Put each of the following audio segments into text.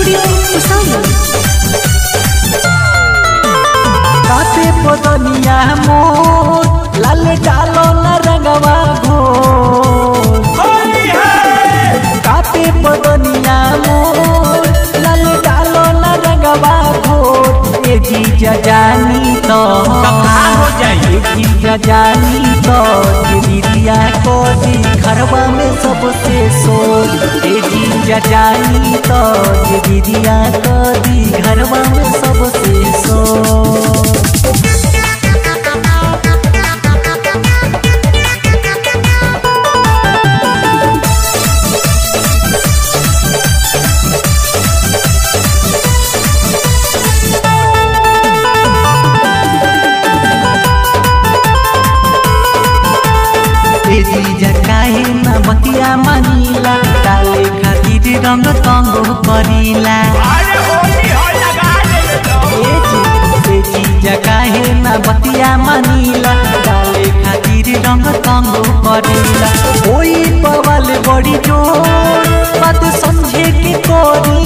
Studio उसाई। काते पदनिया मोर लाल डालो न रंगवा घोर। काते पदनिया मोर लाल डालो न रंगवा घोर। ए जीजा जानी तो हो जाए, जीजा जानी तो दीदिया को दी घरवा में सबसे सोच। ए जीजा जानी तो दीदिया को दी घरवा में सबसे सोच। जीजा काहे ना बतिया मानीला, डाले खातिर रंग तंग करीला। जीजा काहे ना बतिया मानीला, डाले खातिर रंग तंग करीला। ओई पवाल बड़ी जोर बात समझे के करी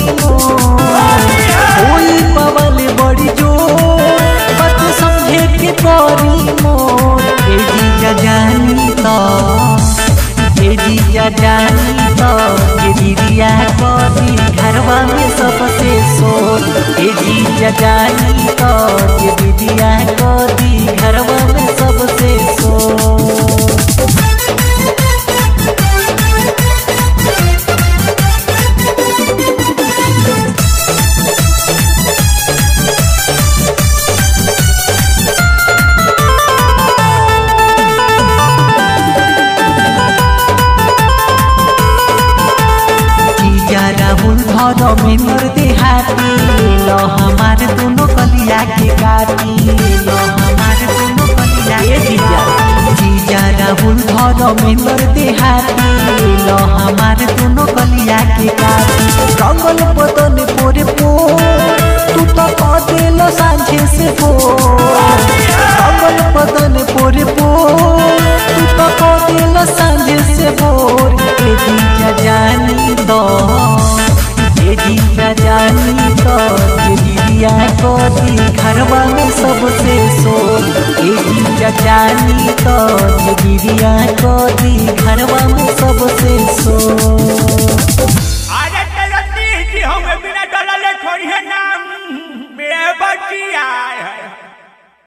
ओई पवाल बड़ी जोर बात समझे के करी मोर। ए जीजा जानी तो, ए जीजा जानी तो दीदिया को दी घरवा में सबसे सोच। ए जीजा जानी तो दीदिया को दी घरवा में सबसे सोच। राहुल धर मेहर देहाती लो हमार दोनों कलिया के काटी। लो हमार दोनों कलिया के जीजा, जीजा राहुल धर मेहर देहाती लो हमार दोनों कलिया के काटी। रंगल बदन पोरे पोर तू तो कह देलो सांझे से भोर। रंगल बदन पोरे पोर तू तो कह देलो सांझे से भोर। ए जीजा जानी तो, ए जीजा जानी तो दीदिया को दी घरवा में सबसे सोच। ए जीजा जानी तो दीदिया को दी घरवा में सबसे सोच।